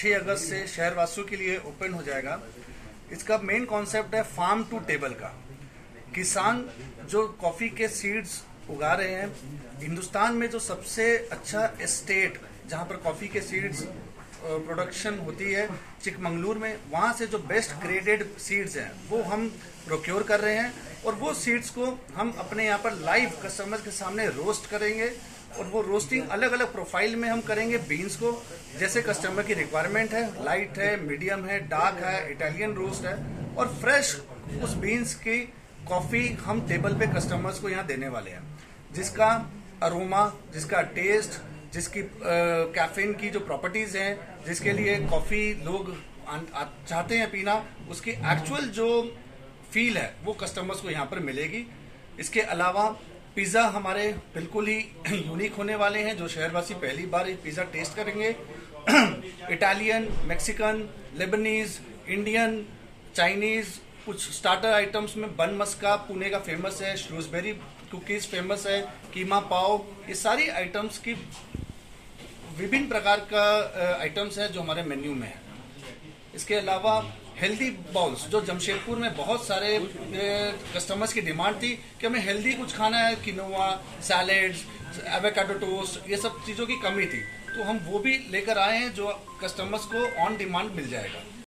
6 अगस्त से शहरवासियों के लिए ओपन हो जाएगा। इसका मेन कॉन्सेप्ट है फार्म टू टेबल का। किसान जो कॉफ़ी के सीड्स उगा रहे हैं, हिंदुस्तान में जो सबसे अच्छा स्टेट जहां पर कॉफ़ी के सीड्स प्रोडक्शन होती है, चिकमंगलूर में, वहां से जो बेस्ट ग्रेडेड सीड्स हैं वो हम प्रोक्योर कर रहे हैं और वो सीड्स को हम अपने यहाँ पर लाइव कस्टमर्स के सामने रोस्ट करेंगे और वो रोस्टिंग अलग अलग प्रोफाइल में हम करेंगे बीन्स को, जैसे कस्टमर की रिक्वायरमेंट है। लाइट है, मीडियम है, डार्क है, इटालियन रोस्ट है और फ्रेश उस बीन्स की कॉफ़ी हम टेबल पे कस्टमर्स को यहाँ देने वाले हैं, जिसका अरोमा, जिसका टेस्ट, जिसकी कैफीन की जो प्रॉपर्टीज हैं, जिसके लिए कॉफ़ी लोग चाहते हैं पीना, उसकी एक्चुअल जो फील है वो कस्टमर्स को यहाँ पर मिलेगी। इसके अलावा पिज़्ज़ा हमारे बिल्कुल ही यूनिक होने वाले हैं, जो शहरवासी पहली बार पिज़्ज़ा टेस्ट करेंगे। Italian, Mexican, Lebanese, Indian, Chinese, कुछ स्टार्टर आइटम्स में बन मस्का पुणे का फेमस है, श्रूसबेरी कुकीज फेमस है, कीमा पाव, ये सारी आइटम्स की विभिन्न प्रकार का आइटम्स है जो हमारे मेन्यू में है। इसके अलावा हेल्दी बाउल्स, जो जमशेदपुर में बहुत सारे कस्टमर्स की डिमांड थी कि हमें हेल्दी कुछ खाना है, किनोआ, सैलेड्स, एवोकाडो टोस्ट, ये सब चीज़ों की कमी थी, तो हम वो भी लेकर आए हैं जो कस्टमर्स को ऑन डिमांड मिल जाएगा।